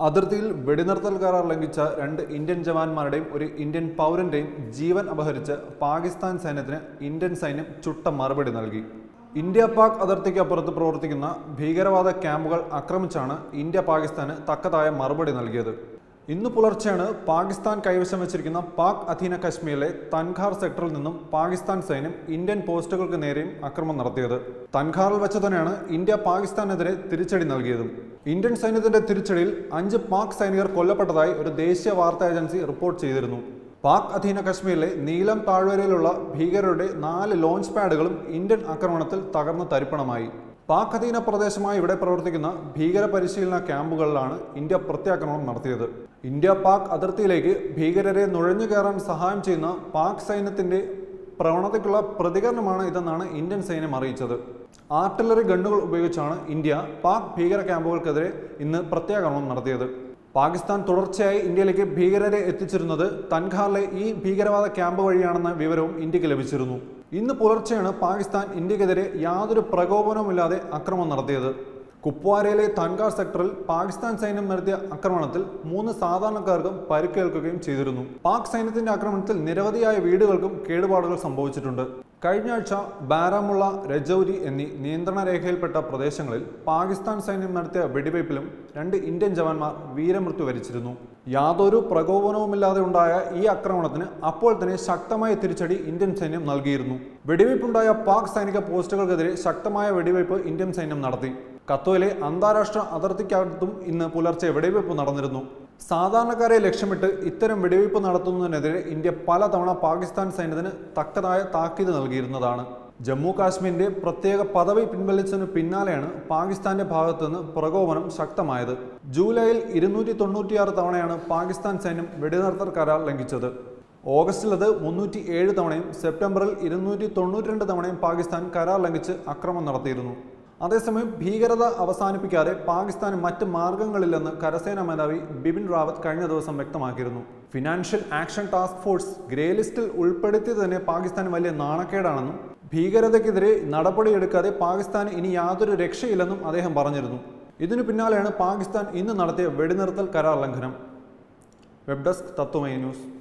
അതിർത്തിയിൽ വെടിനിർത്തൽ കരാർ ലംഘിച്ച 2 ഇന്ത്യൻ ജവാന്മാരുടെയും ഒരു ഇന്ത്യൻ പൗരന്റെയും ജീവൻ അപഹരിച്ച് പാകിസ്ഥാൻ സൈന്യത്തിന് ഇന്ത്യൻ സൈന്യം ചുട്ട മറുപടി നൽകി. ഇന്ത്യ പാക് അതിർത്തിക്ക് അപ്പുറത്ത് പ്രവർത്തിക്കുന്ന ഭീകരവാദ ക്യാമ്പുകൾ ആക്രമിച്ചാണ് ഇന്ത്യ പാകിസ്ഥാന് തക്കതായ മറുപടി നൽകിയത്. ഇന്ന് പുലർച്ചെയാണ് പാകിസ്ഥാൻ കൈവശം വെച്ചിരിക്കുന്ന പാക് അധീന കശ്മീരിലെ തൻഖാർ സെക്ടറിൽ നിന്നും പാകിസ്ഥാൻ സൈന്യം ഇന്ത്യൻ പോസ്റ്റുകൾക്ക് നേരെയും ആക്രമണം നടത്തിയത്. തൻഖാറിൽ വെച്ച് തന്നെയാണ് ഇന്ത്യ പാകിസ്ഥാനെതിരെ തിരിച്ചടി നൽകിയതും. ഇന്ത്യൻ സൈന്യത്തിന്റെ തിരിച്ചടിയിൽ 5 പാക് സൈനികർ കൊല്ലപ്പെട്ടതായി ഒരു ദേശീയ വാർത്താ ഏജൻസി റിപ്പോർട്ട് ചെയ്തിരുന്നു. പാക് അധീന കശ്മീരിലെ നീലം താഴ്വരയിലുള്ള ഭീകരരുടെ 4 ലോഞ്ച് പാഡുകളും ഇന്ത്യൻ ആക്രമണത്തിൽ തകർന്ന് തരിപ്പണമായി. പാക് അധീന പ്രദേശമായി ഇവിടെ പ്രവർത്തിക്കുന്ന ഭീകര പരിശീലന ക്യാമ്പുകളിലാണ് ഇന്ത്യ പ്രത്യാക്രമണം നടത്തിയത്. ഇന്ത്യ പാക് അതിർത്തിയിലേക്ക് ഭീകരരെ നുഴഞ്ഞു കയറാൻ സഹായം ചെയ്യുന്ന പാക് സൈന്യത്തിന്റെ പ്രവണതയ്ക്കുള്ള പ്രതികരണമാണ് ഇതെന്നാണ് ഇന്ത്യൻ സൈന്യം അറിയിച്ചത്. ആർട്ടിലറി ഗണ്ണുകൾ ഉപയോഗിച്ചാണ് ഇന്ത്യ പാക് ഭീകര ക്യാമ്പുകൾക്കെതിരെ ഇന്ന് പ്രത്യാക്രമണം നടത്തിയത്. പാകിസ്ഥാൻ തുടർച്ചയായി ഇന്ത്യയിലേക്ക് ഭീകരരെ എത്തിച്ചിരുന്നത് തൻഖാറിലെ ഈ ഭീകരവാദ ക്യാമ്പ് വഴിയാണെന്ന വിവരവും ഇന്ത്യക്ക് ലഭിച്ചിരുന്നു. ഇന്ന് പുലർച്ചെയാണ് പാകിസ്ഥാൻ ഇന്ത്യക്കെതിരെ യാതൊരു പ്രകോപനവുമില്ലാതെ ആക്രമണം നടത്തിയത്. കുപ്വാരയിലെ തൻഖാർ സെക്ടറിൽ പാകിസ്ഥാൻ സൈന്യം നടത്തിയ ആക്രമണത്തിൽ 3 സാധാരണക്കാർക്കും പരിക്കേൽക്കുകയും ചെയ്തിരുന്നു. പാക് സൈന്യത്തിന്റെ ആക്രമണത്തിൽ നിരവധിയായ വീടുകൾക്കും കേടുപാടുകൾ സംഭവിച്ചിട്ടുണ്ട്. കഴിഞ്ഞ ആഴ്ച ബാരാമുള്ള, രജൌരി എന്നീ നിയന്ത്രണ രേഖയിൽപ്പെട്ട പ്രദേശങ്ങളിൽ പാകിസ്ഥാൻ സൈന്യം നടത്തിയ വെടിവയ്പിലും 2 ഇന്ത്യൻ ജവാന്മാർ വീരമൃത്യു വരിച്ചിരുന്നു. യാതൊരു പ്രകോപനവുമില്ലാതെ ഉണ്ടായ ഈ ആക്രമണത്തിന് അപ്പോൾ തന്നെ ശക്തമായ തിരിച്ചടി ഇന്ത്യൻ സൈന്യം നൽകിയിരുന്നു. വെടിവയ്പുണ്ടായ പാക് സൈനിക പോസ്റ്റുകൾക്കെതിരെ ശക്തമായ വെടിവയ്പ് ഇന്ത്യൻ സൈന്യം നടത്തി. കത്വയിലെ അന്താരാഷ്ട്ര അതിർത്തിക്കകത്തും ഇന്ന് പുലർച്ചെ വെടിവയ്പ് നടന്നിരുന്നു. സാധാരണക്കാരെ ലക്ഷ്യമിട്ട് ഇത്തരം വെടിവയ്പ് നടത്തുന്നതിനെതിരെ ഇന്ത്യ പലതവണ പാകിസ്ഥാൻ സൈന്യത്തിന് തക്കതായ താക്കീത് നൽകിയിരുന്നതാണ്. ജമ്മു കാശ്മീരിന്റെ പ്രത്യേക പദവി പിൻവലിച്ചതിന് പിന്നാലെയാണ് പാകിസ്ഥാന്റെ ഭാഗത്തുനിന്ന് പ്രകോപനം ശക്തമായത്. ജൂലൈയിൽ 296 തവണയാണ് പാകിസ്ഥാൻ സൈന്യം വെടിനിർത്തൽ കരാർ ലംഘിച്ചത്. ഓഗസ്റ്റിൽ അത് 307 തവണയും സെപ്റ്റംബറിൽ 292 തവണയും പാകിസ്ഥാൻ കരാർ ലംഘിച്ച് ആക്രമണം നടത്തിയിരുന്നു. അതേസമയം ഭീകരത അവസാനിപ്പിക്കാതെ പാകിസ്ഥാന് മറ്റ് മാർഗങ്ങളില്ലെന്ന് കരസേനാ മേധാവി ബിപിൻ റാവത്ത് കഴിഞ്ഞ ദിവസം വ്യക്തമാക്കിയിരുന്നു. Financial action task force grey ലിസ്റ്റിൽ ഉൾപ്പെടുത്തിയത് തന്നെ പാകിസ്ഥാന് വലിയ നാണക്കേടാണെന്നും ഭീകരതയ്ക്കെതിരെ നടപടിയെടുക്കാതെ പാകിസ്ഥാന് ഇനി യാതൊരു രക്ഷയില്ലെന്നും അദ്ദേഹം പറഞ്ഞിരുന്നു. ഇതിനു പിന്നാലെയാണ് പാകിസ്ഥാൻ ഇന്ന് നടത്തിയ വെടിനിർത്തൽ കരാർ ലംഘനം. Web desk Tatwamayi news.